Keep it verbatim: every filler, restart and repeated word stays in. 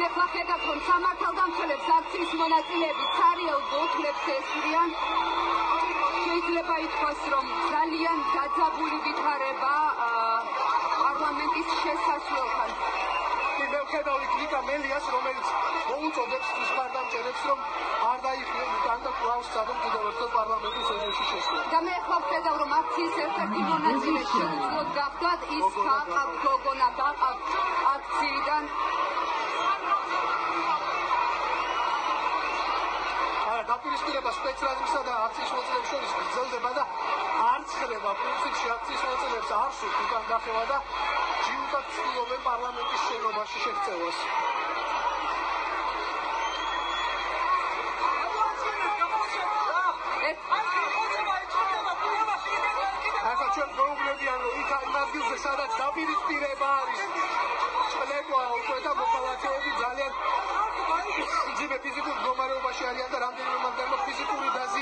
ეხლა ხედავთ, რომ სამართალდამცველებს აქციის მონაწილეები ცარიელ ბოთლებს ესვრიან. შეიძლება ითქვას, რომ ძალიან დაძაბული ვითარება პარლამენტის შესასვლელთან. მე ვხედავთ ნიკა მელიას, რომელიც მოუწოდებს ის მხარდამჭერებს, რომ არ დაიხიონ უკან და კვლავ სწადონ კიდევ ერთხელ პარლამენტის ეზოში შესვლა. და მე ხო ვხედავ, რომ აქციის ერთ-ერთი მონაწილე შეუძლოდ გახდათ ის გაყავთ გოგონა გაყავთ აქციიდან. დაპირისპირება სპეცრაზმისა და აქციის მონაწილეებს შორის გრძელდება და არ ცხრება პრინციპში აქციის მონაწილეებს არ სურთ უკან დახევა და ჯიუტად ცდილობენ პარლამენტის შენობაში შეღწევას. ახლა ჩვენ მოუგებიან, რომ იქ იმ ადგილზე, სადაც დაპირისპირება არის, წყლება უკვე და მოქალაქეები ძალიან ძიმე ფიზიკურ მდგომარეობაში არიან და რამდენიმე მაგდარმა ფიზიკური დაზიანება